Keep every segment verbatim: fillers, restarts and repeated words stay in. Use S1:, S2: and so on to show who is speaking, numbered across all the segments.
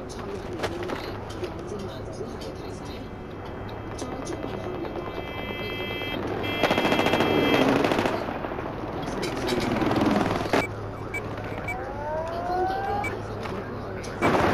S1: 蔡若蓮認為楊志文只係提醒，在中文校園內可以點樣反擊。警方記者喺訓練過後進行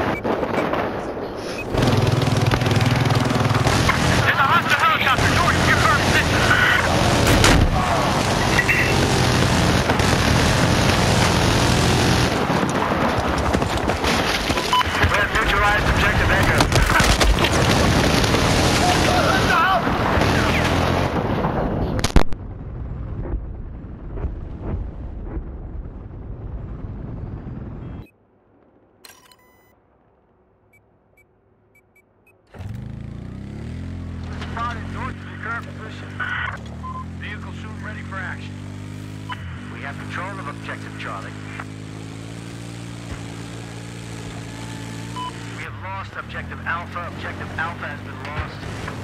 S2: Spotted north of your current position. Vehicle soon ready for action. We have control of objective Charlie. We have lost objective Alpha. Objective Alpha has been lost.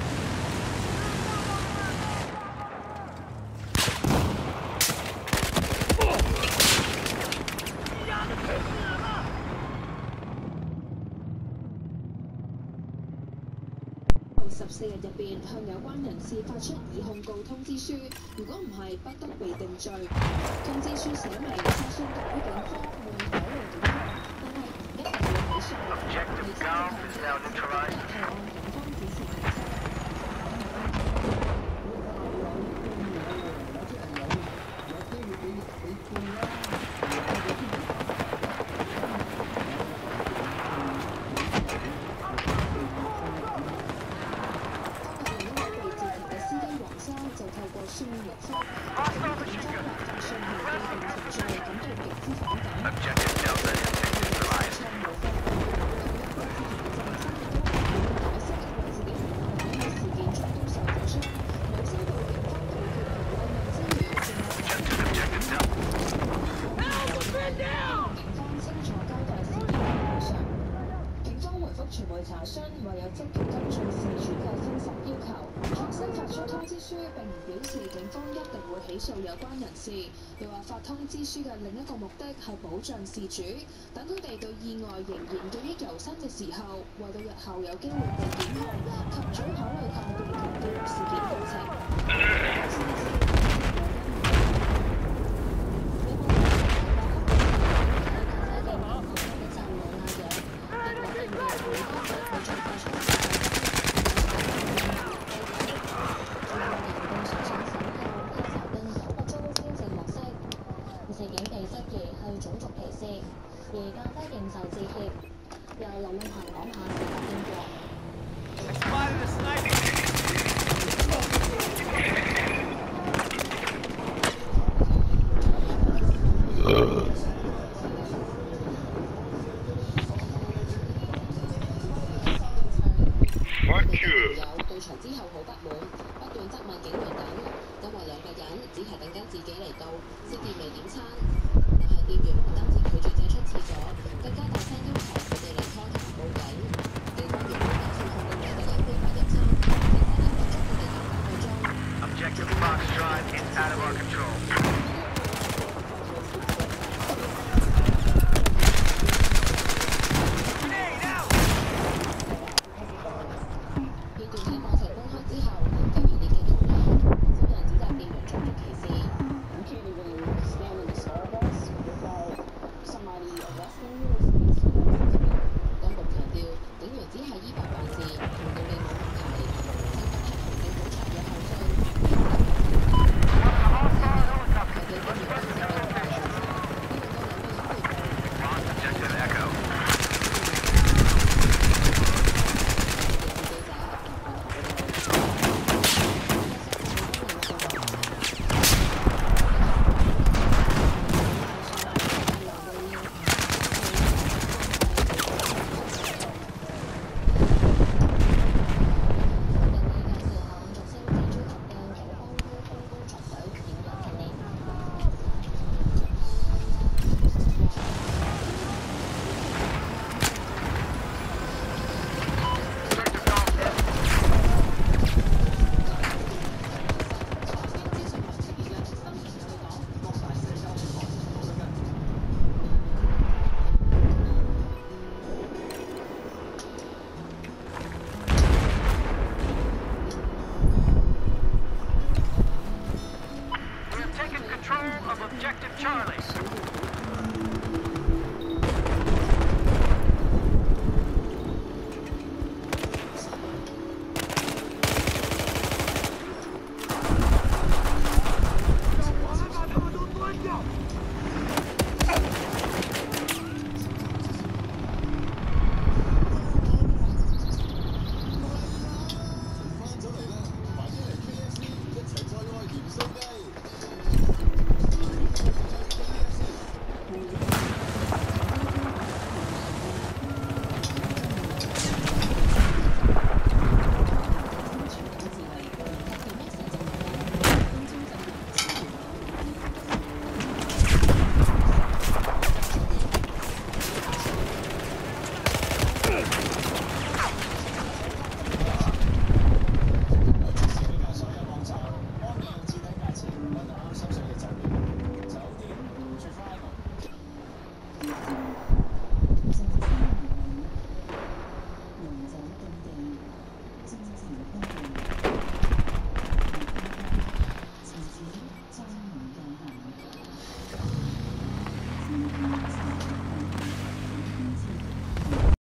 S1: 十四日入邊向有關人士發出擬控告通知書，如果唔係，不得被定罪。通知書寫明，查詢特區警方會考慮檢控，但係唔一定會起訴。
S2: Objective Golf is now neutralized.
S1: 係按警方指示行事。就透過書面錄取，警方就信號既定程序感到極之反感。
S2: Objective Delta has been neutralized.
S1: 槍冇分別，佢有不自覺嘅真心嘅解釋，為自己喺事件中都受咗傷，冇收到警方道歉同慰問之餘，仲有警方清楚交代事件嘅補償。警方回覆傳媒查詢，話有積極跟進事主嘅申索要求。 重新發出通知書並唔表示警方一定會起訴有關人士，又話發通知書嘅另一個目的係保障事主，等佢哋對意外仍然記憶猶新嘅時候，為到日後有機會被檢控，及早考慮抗辯同記錄事件過程。事件被質疑係種族歧視，而駕駛認受致歉。由林永恒講下事發經過。有到場之後好不滿，不斷質問警員等，因為兩個人只係等緊自己嚟到，先至未點餐。但係店員唔單止拒絕借出廁所，更加